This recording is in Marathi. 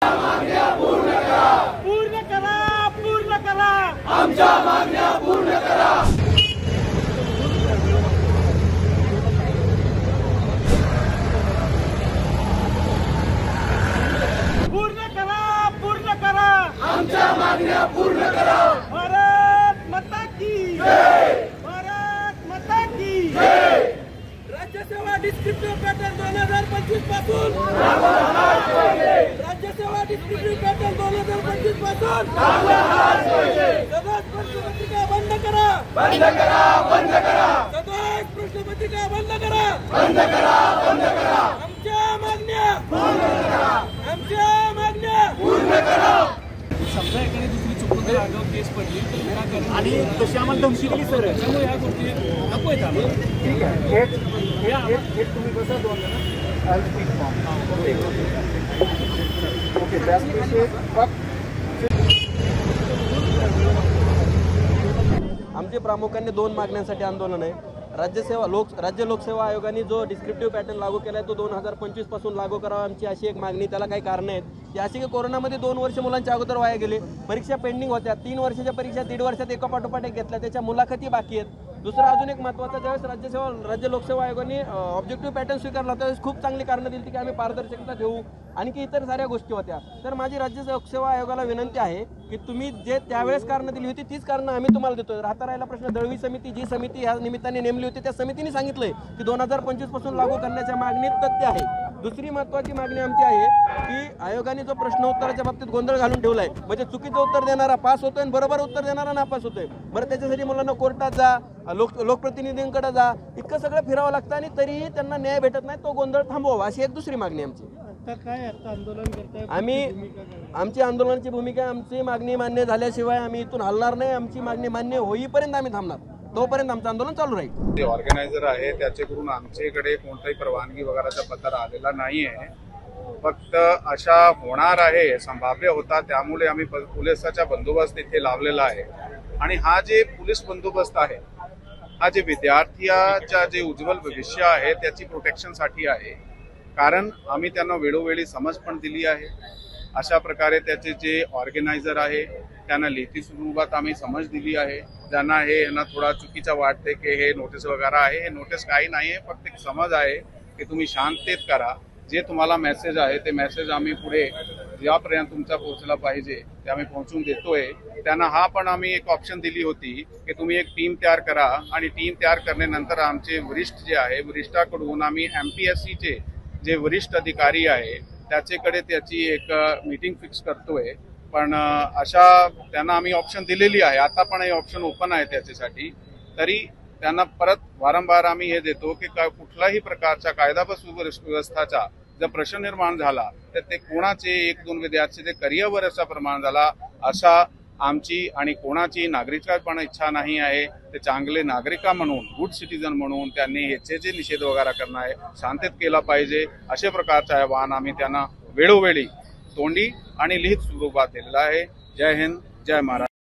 पूर्ण करा, पूर्ण करा, पूर्ण करा, आमच्या मागण्या पूर्ण करा। पूर्ण करा, पूर्ण करा, आमच्या मागण्या पूर्ण करा। भारत माता की जय, भारत माता की जय। राज्यसेवा डिस्क्रिप्टिव्ह पॅटर्न 2025 पासून राज्यसेवा डिस्क्रिप्टिव्ह पॅटर्न 2025 पासून सदोष प्रश्नपत्रिका बंद करा, बंद करा, बंद करा, सदोष प्रश्नपत्रिका बंद करा, बंद करा, बंद करा, आमच्या मागण्या पूर्ण करा, आमच्या मागण्या पूर्ण करा। समजा एखादी दुसरी चुकून आगाऊ केस पडली आणि तशी आम्हाला धमकी दिली सर, त्यामुळे ह्या गोष्टी नको आहेत आम्हाला। ठीक आहे, हे तुम्ही कसं दोन आमचे प्रामुख्याने दोन मागण्यांसाठी आंदोलन आहे। राज्य लोकसेवा आयोगाने जो डिस्क्रिप्टिव्ह पॅटर्न लागू केला आहे तो 2025 पासून लागू करावा, आमची अशी एक मागणी। त्याला काही कारणं आहेत की अशी की कोरोनामध्ये 2 वर्ष मुलांच्या अगोदर वाया गेले, परीक्षा पेंडिंग होत्या, 3 वर्षाच्या परीक्षा 1.5 वर्षात एकापाठोपाठ एक घेतल्या, त्याच्या मुलाखती बाकी आहेत। दुसरं अजून एक महत्त्वाचं, ज्यावेळेस राज्य लोकसेवा आयोगाने ऑब्जेक्टिव्ह पॅटर्न स्वीकारला त्यावेळेस खूप चांगली कारणं दिली की आम्ही पारदर्शकता ठेवू आणि की इतर साऱ्या गोष्टी होत्या। तर माझी राज्य लोकसेवा आयोगाला विनंती आहे की तुम्ही जे त्यावेळेस कारणं दिली होती तीच कारणं आम्ही तुम्हाला देतोय। राहता राहिला प्रश्न, दळवी समिती जी समिती ह्या निमित्ताने नेमली होती त्या समितीने सांगितलंय की 2025 पासून लागू करण्याच्या मागणीत तथ्य आहे। दुसरी महत्त्वाची मागणी आमची आहे की आयोगाने जो प्रश्न उत्तराच्या बाबतीत गोंधळ घालून ठेवलाय, म्हणजे चुकीचं उत्तर देणारा पास होतोय आणि बरोबर उत्तर देणारा नापास होतोय। बरं, त्याच्यासाठी मुलांना कोर्टात जा, लोकप्रतिनिधींकडे जा, इतकं सगळं फिरावं लागतं आणि तरीही त्यांना न्याय भेटत नाही। तो गोंधळ थांबवावा अशी एक दुसरी मागणी आमची। आता आंदोलन करताय, आमची आंदोलनाची भूमिका, आमची मागणी मान्य झाल्याशिवाय आम्ही इथून हलणार नाही। आमची मागणी मान्य होईपर्यंत आम्ही थांबणार, तोपर्यंत आमचं आंदोलन चालू राहील। ते ऑर्गनायझर आहे त्याच्याकडून आमच्याकडे कोणताही परवानगी वगैरेचा पत्र आलेला नाही आहे, फक्त अशा होणार आहे संभाव्य होता, त्यामुळे आम्ही पोलिसाचा बंदोबस्त इथे लावलेला आहे। आणि हा जे पोलीस बंदोबस्त आहे हा जे विद्यार्थ्याचा जे उज्ज्वल भविष्य आहे त्याची प्रोटेक्शनसाठी आहे, कारण आम्ही त्यांना वेळोवेळी समज पण दिली आहे। अशा प्रकारे त्याचे जे ऑर्गनायझर आहे त्यांना लेखी स्वरूपात आम्ही समज दिली आहे। ज्यांना हे यांना थोडा चुकीचा वाटते की हे नोटीस वगैरे आहे, हे नोटीस काही नाही आहे, फक्त एक समज आहे की तुम्ही शांततेत करा। जे तुम्हाला मेसेज आहे ते मेसेज आम्ही पुढे ज्यापर्यंत तुमचा पोहोचला पाहिजे ते आम्ही पोहोचून देतोय। त्यांना हा पण आम्ही एक ऑप्शन दिली होती की तुम्ही एक टीम तयार करा आणि टीम तयार करण्यानंतर आमचे वरिष्ठ जे आहे वरिष्ठाकडून आम्ही MPSCचे जे वरिष्ठ अधिकारी आहे त्याच्याकडे त्याची एक मीटिंग फिक्स करतोय। पण अशा त्यांना आम्ही ऑप्शन दिलेली आहे, आता पण हे ऑप्शन ओपन आहे त्याच्यासाठी। तरी त्यांना परत वारंवार आम्ही हे देतो की कुठल्याही प्रकारच्या कायदा व सुव्यवस्थेचा जर प्रश्न निर्माण झाला तर ते कोणाचे 1-2 विद्यार्थ्यांचे करिअरवर असा परिणाम झाला असा आमची आणि कोणाची नागरिकांपण इच्छा नाही आहे। ते चांगले नागरिक म्हणून, गुड सिटीजन म्हणून त्यांनी याचे जे निषेध वगैरे करणं आहे शांततेत केला पाहिजे, अशा प्रकारचं आवाहन आम्ही त्यांना वेळोवेळी तोंडी आणि लिखित स्वरूपात दिलेलं आहे। जय हिंद, जय महाराष्ट्र।